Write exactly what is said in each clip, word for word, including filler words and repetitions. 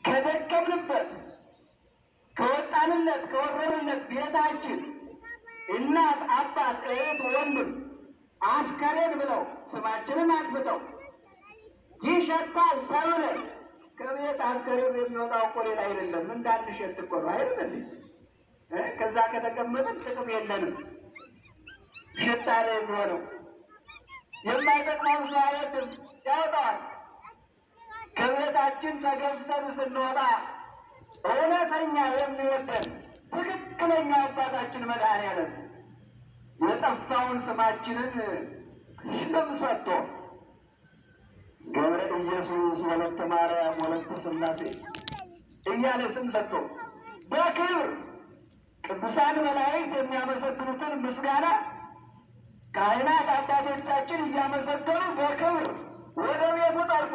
ከደከምንበት ከወጣንለት ከወረድንለት ቤታችን እናት አባት እህት ወንድም አስከሬን ብለው ስማችንን አግብተው ይሸታል ተብለን ከቤት አስከሬን የሚወጣው እኮ ሌላ አይደለም እንዳንሸት እኮ ነው አይደል? ከዛ ከተቀመጥን ጥቅም የለንም። ሽታ ነው የሚሆነው። የማይጠቅመውን ሰው አይወድም ያወጣዋል። ከቤታችን ተገፍተን ስንወጣ እውነተኛ የሚወደን ትክክለኛ አባታችን መድኃኔዓለም የጠፋውን ስማችንን ስም ሰጥቶ ገብረ ኢየሱስ ወለተ ማርያም ወለተ ሥላሴ እያለ ስም ሰጥቶ በክብር ቅዱሳን መላእክት የሚያመሰግኑትን ምስጋና ካህናት አባቶቻችን እያመሰገኑ በክብር ወደ ቤቱ ጠርቶ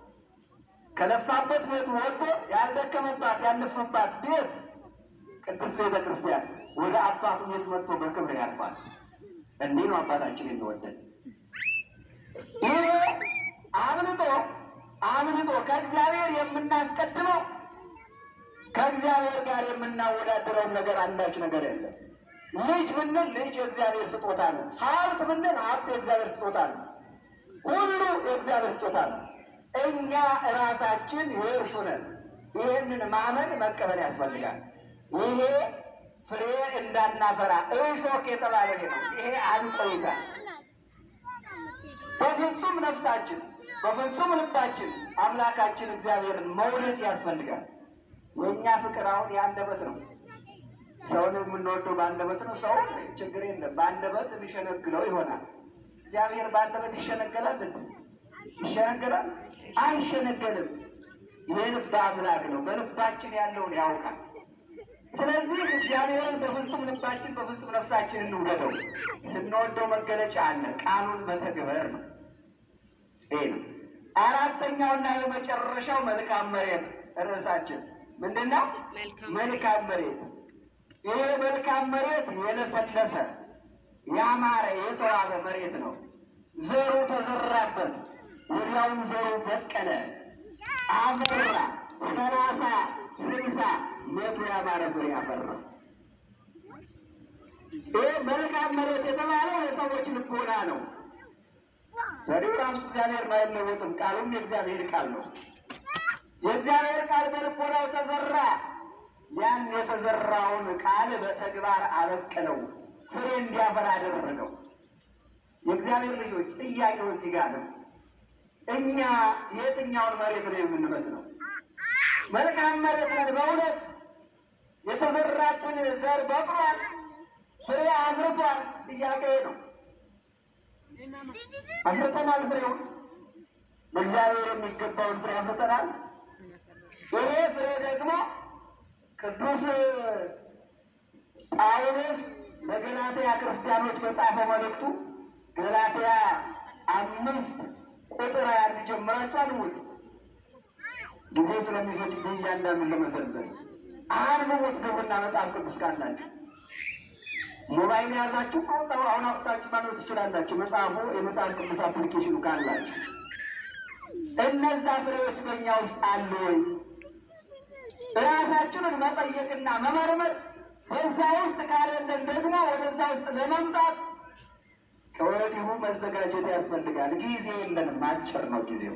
ከለፋበት ቤቱ ወጥቶ ያልደከመባት ያለፈባት ቤት ቅድስት ቤተ ክርስቲያን ወደ አባቱ ቤት መጥቶ በክብር ያልፋል። እንዲህ ነው አባታችን የሚወደን። ይህ አምልጦ አምልጦ ከእግዚአብሔር የምናስቀድመው ከእግዚአብሔር ጋር የምናወዳደረውን ነገር አንዳች ነገር የለም። ልጅ ብንል ልጅ የእግዚአብሔር ስጦታ ነው። ሀብት ብንል ሀብት የእግዚአብሔር ስጦታ ነው። ሁሉ የእግዚአብሔር ስጦታ ነው። እኛ ራሳችን የእርሱ ነን። ይህንን ማመን መቀበል ያስፈልጋል። ይሄ ፍሬ እንዳናፈራ እሾክ የተባለ ነው። ይሄ አንቆይታ በፍጹም ነፍሳችን በፍጹም ልባችን አምላካችን እግዚአብሔርን መውደድ ያስፈልጋል። የእኛ ፍቅር አሁን የአንደበት ነው። ሰውን የምንወደው በአንደበት ነው። ሰው ችግር የለም በአንደበት የሚሸነግለው ይሆናል። እግዚአብሔር በአንደበት ይሸነገላል? ይሸነገላል? አይሸነገልም። የልብ አምላክ ነው። በልባችን ያለውን ያውቃል። ስለዚህ እግዚአብሔርን በፍጹም ልባችን በፍጹም ነፍሳችን እንውደደው። ስንወደው መገለጫ አለ፣ ቃሉን መተግበር ነው። ይሄ ነው አራተኛውና የመጨረሻው መልካም መሬት ርዕሳችን ምንድን ነው? መልካም መሬት። ይሄ መልካም መሬት የለሰለሰ ያማረ የተዋበ መሬት ነው። ዘሩ ተዘራበት፣ ወዲያውኑ ዘሩ በቀለ፣ አፈራ፣ ሰላሳ ስልሳ መቶ ያማረ ፍሬ አፈራ። ይህ መልካም መሬት የተባለው የሰዎች ልቦና ነው። ዘሪው ራሱ እግዚአብሔር አይለወጥም። ቃሉም የእግዚአብሔር ቃል ነው። የእግዚአብሔር ቃል በልቦናው ተዘራ። ያን የተዘራውን ቃል በተግባር አበቀለው፣ ፍሬ እንዲያፈራ አደረገው። የእግዚአብሔር ልጆች ጥያቄው እዚህ ጋር ነው። እኛ የትኛውን መሬት ነው የምንመስለው? መልካም መሬት ነን በእውነት? የተዘራብን ዘር በቅሏል? ፍሬ አፍርቷል? ጥያቄ ነው። አፍርተናል? ፍሬውን ለእግዚአብሔር የሚገባውን ፍሬ አፍርተናል? ይሄ ፍሬ ደግሞ ቅዱስ ጳውሎስ ለገላትያ ክርስቲያኖች በጻፈው መልእክቱ ገላትያ አምስት ቁጥር ያን ጀምራችሁ አንውል ጊዜ ስለሚሰጥ እያንዳንዱን ለመሰልሰል አንብቡት። ግቡና መጽሐፍ ቅዱስ ካላችሁ ሞባይል ያዛችሁ አውጣው አሁን አውጣችሁ ማንበብ ትችላላችሁ። መጽሐፉ የመጽሐፍ ቅዱስ አፕሊኬሽኑ ካላችሁ እነዛ ፍሬዎች በእኛ ውስጥ አሉ ወይ? ራሳችንን መጠየቅና መመርመር፣ በዛ ውስጥ ካለለን ደግሞ ወደዛ ውስጥ ለመምጣት ከወዲሁ መዘጋጀት ያስፈልጋል። ጊዜ የለንም፣ አጭር ነው ጊዜው።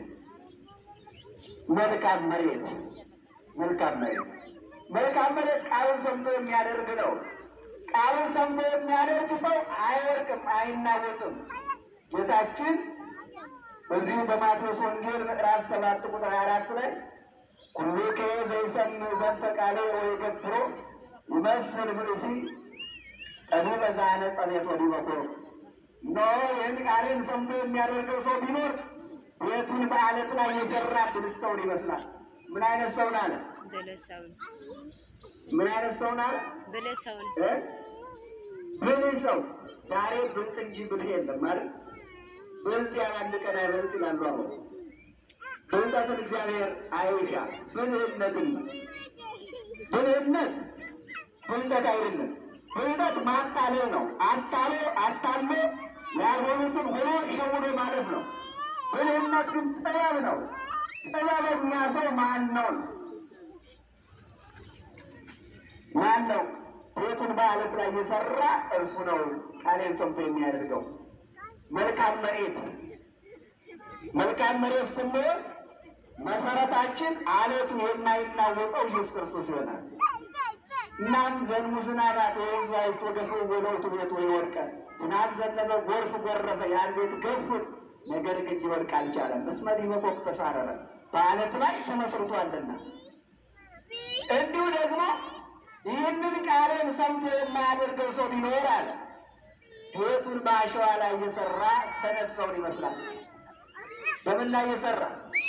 መልካም መሬት መልካም መሬት መልካም መሬት ቃሉን ሰምቶ የሚያደርግ ነው። ቃሉን ሰምቶ የሚያደርግ ሰው አይወድቅም፣ አይናወጽም። ጌታችን በዚሁ በማቴዎስ ወንጌል ምዕራፍ ሰባት ቁጥር ሀያ አራት ላይ ኩሉከ ዘይሰምዕ ዘንተ ቃሌ ወይገብሮ ይመስል ብእሲ ጠቢበ ዘአነጸ ቤቶ ዲበ ኮረብት። እነሆ ይህን ቃሌን ሰምቶ የሚያደርገው ሰው ቢኖር ቤቱን በዓለት ላይ የዘራ ብልህ ሰውን ይመስላል። ምን አይነት ሰውን አለ? ብልህ ሰውን። ምን አይነት ሰውን አለ? ብልህ ሰውን። ብልህ ሰው። ዛሬ ብልጥ እንጂ ብልህ የለም ማለት ብልጥ ያላንድ ቀን አይበልጥ ይላሉ። አሁን ብልጠትን እግዚአብሔር አይሻ፣ ብልህነትን ነው። ብልህነት ብልጠት አይደለም። ብልጠት ማታለል ነው። አታሎ አታሎ ያልሆኑትን ሆኖ ሸውዶ ማለት ነው። ብልህነት ግን ጥበብ ነው። ጥበበኛ ሰው ማን ነው? ማን ነው? ቤቱን በአለት ላይ የሰራ እርሱ ነው ቃሌን ሰምቶ የሚያደርገው። መልካም መሬት መልካም መሬት ስንል መሰረታችን አለቱ የማይናወጠው ኢየሱስ ክርስቶስ ይሆናል። እናም ዘንሙ ዝናባት ወይም አይቶ ገፉ ወለውቱ ቤቱ ይወድቀ ዝናብ ዘነበ ጎርፍ ጎረፈ ያን ቤት ገፉት፣ ነገር ግን ሊወድቅ አልቻለም። እስመ ዲበቆ ተሳረረ በአለት ላይ ተመስርቷልና። እንዲሁ ደግሞ ይህንን ቃሌን ሰምቶ የማያደርገው ሰው ቢኖር አለ ቤቱን በአሸዋ ላይ የሰራ ሰነፍ ሰውን ይመስላል። በምን ላይ የሰራ?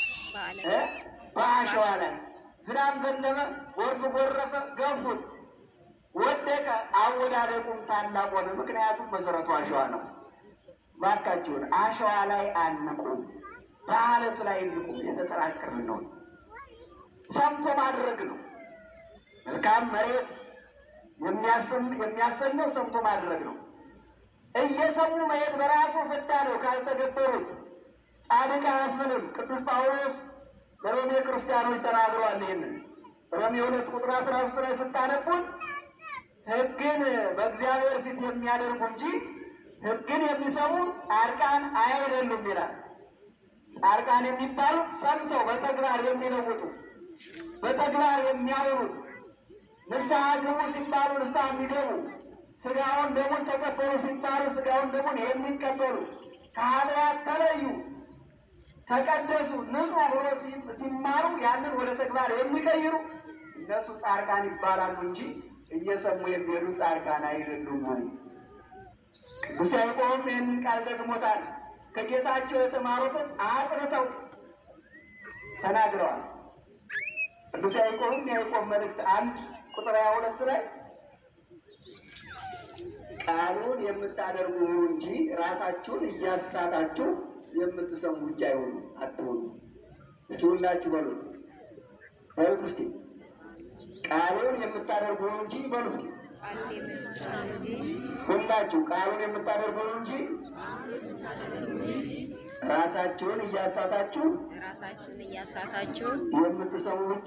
በአሸዋ ላይ። ዝናብ ዘነበ ጎርፍ ጎረፈ ገፉት፣ ወደቀ፣ አወዳደቁም ታላቅ ሆነ። ምክንያቱም መሰረቱ አሸዋ ነው። ባካችሁን አሸዋ ላይ አንቁም፣ በአለቱ ላይ እንቁም። የተጠራቀርን ነው። ሰምቶ ማድረግ ነው። መልካም መሬት የሚያሰኘው ሰምቶ ማድረግ ነው። እየሰሙ መሄድ በራሱ ፍታ ነው ካልተገበሩት። ጻድቅ አያስብልም። ቅዱስ ጳውሎስ ለሮሜ ክርስቲያኖች ተናግሯል። ይህንን ሮሜ ሁለት ቁጥር አስራ ሶስት ላይ ስታነቡት ሕግን በእግዚአብሔር ፊት የሚያደርጉ እንጂ ሕግን የሚሰሙ ጻድቃን አይደሉም ይላል። ጻድቃን የሚባሉት ሰምተው በተግባር የሚለውጡ በተግባር የሚያወሩት፣ ንስሐ ግቡ ሲባሉ ንስሐ የሚገቡ፣ ስጋውን ደሙን ተቀበሉ ሲባሉ ስጋውን ደሙን የሚቀበሉ፣ ከኃጢአት ተለዩ ተቀደሱ ንጹሕ ብሎ ሲማሩ ያንን ወደ ተግባር የሚቀይሩ እነሱ ጻድቃን ይባላሉ እንጂ እየሰሙ የሚሄዱ ጻድቃን አይደሉም። ቅዱስ ያዕቆብም ይህንን ቃል ደግሞታል። ከጌታቸው የተማሩትን አጥርተው ተናግረዋል። ቅዱስ ያዕቆብም ያዕቆብ መልእክት አንድ ቁጥር ሃያ ሁለት ላይ ቃሉን የምታደርጉ እንጂ ራሳችሁን እያሳታችሁ የምትሰሙ ብቻ አይሆኑ አትሆኑ። እስኪ ሁላችሁ በሉ በሉ እስኪ ቃሉን የምታደርጉ እንጂ በሉ እስኪ ሁላችሁ ቃሉን የምታደርጉ እንጂ ራሳችሁን እያሳታችሁ ራሳችሁን እያሳታችሁ የምትሰሙ ብቻ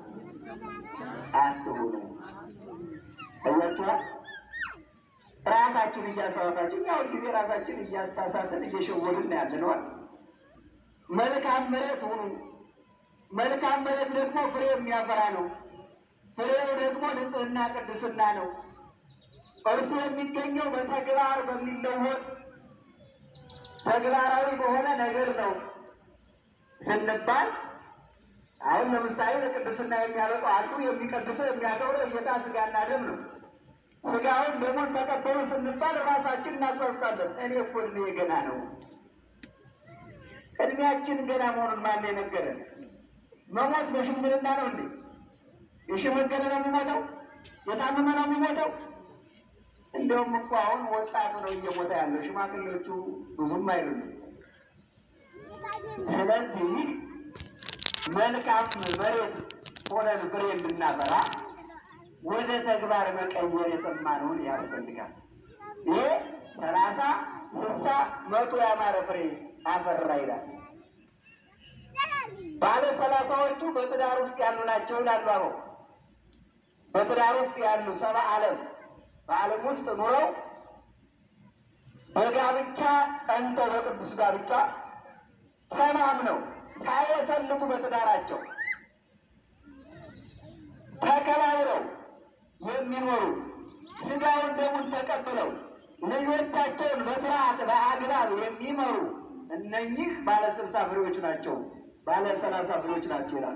አትሆኑ። አያችኋል? ራሳችን እያሳታችሁ እኛ ሁልጊዜ ራሳችን እያሳሳትን እየሸወድን ያለነው። መልካም መሬት ሁኑ። መልካም መሬት ደግሞ ፍሬ የሚያፈራ ነው። ፍሬው ደግሞ ንጽሕና ቅድስና ነው። እርሱ የሚገኘው በተግባር በሚለወጥ ተግባራዊ በሆነ ነገር ነው ስንባል አሁን ለምሳሌ ለቅድስና የሚያበቃው አንዱ የሚቀድሰው የሚያከብረው የጌታ ስጋና ደም ነው። ስጋውን ደሙን ተቀበሉ ስንባል ራሳችን እናስታውሳለን። እኔ እኮ እድሜ ገና ነው። እድሜያችን ገና መሆኑን ማን የነገረን? መሞት በሽምግልና ነው እንዴ? የሸመገለ ነው የሚሞተው? የታመመ ነው የሚሞተው? እንደውም እኮ አሁን ወጣቱ ነው እየሞተ ያለው፣ ሽማግሌዎቹ ብዙም አይደሉም። ስለዚህ መልካም መሬት ሆነን ፍሬ እንድናፈራ ወደ ተግባር መቀየር የሰማነውን ያስፈልጋል። ይሄ ሰላሳ ስልሳ መቶ ያማረ ፍሬ አፈራ ይላል። ባለ ሰላሳዎቹ በትዳር ውስጥ ያሉ ናቸው ይላሉ። አሁን በትዳር ውስጥ ያሉ ሰባ ዓለም በዓለም ውስጥ ኑረው በጋብቻ ጸንተው በቅዱስ ጋብቻ ተማምነው ሳይሰልቱ በትዳራቸው ተከባብረው የሚኖሩ ስጋውን ደሙን ተቀብለው ልጆቻቸውን በስርዓት በአግባብ የሚመሩ እነኚህ ባለ ስልሳ ፍሬዎች ናቸው፣ ባለ ሰላሳ ፍሬዎች ናቸው ይላል።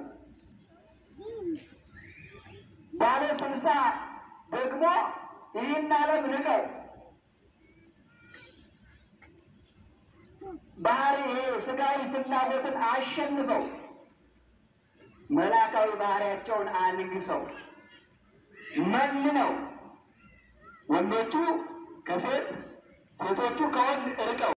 ባለ ስልሳ ደግሞ ይህን ዓለም ንቀው ባህሪ ስጋዊ ፍላጎትን አሸንፈው መላካዊ ባህሪያቸውን አንግሰው መንነው ወንዶቹ ከሴት ሴቶቹ ከወንድ እርቀው